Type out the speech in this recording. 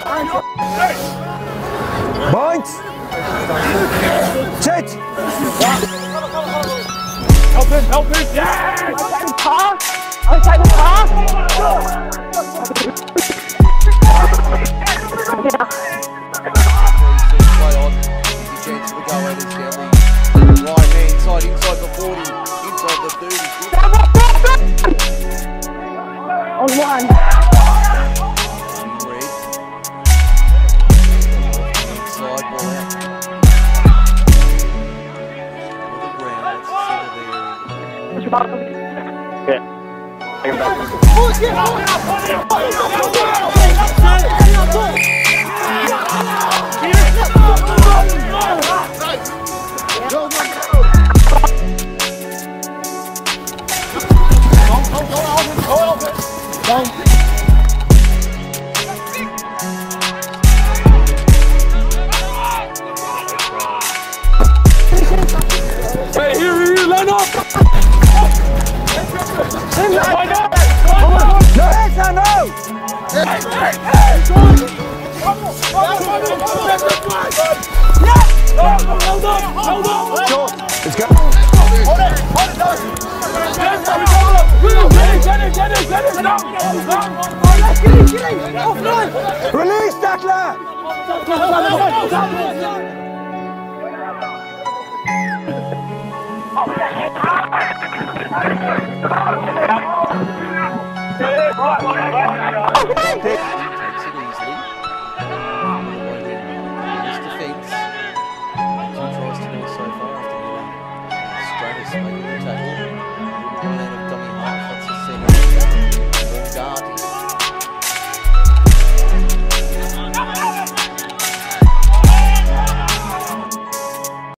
Point! Sit! Help him! Help him! Yes! Take the car! I'll take the car! Play on. Easy chance for the go ahead is down the right hand side, inside the 40, inside the 30. On one. Red. Inside ball out. On the ground, that's the center there. Yeah. Take him back. Hey, here, line up! No heads, no! Let's go. Release, tackler! Right.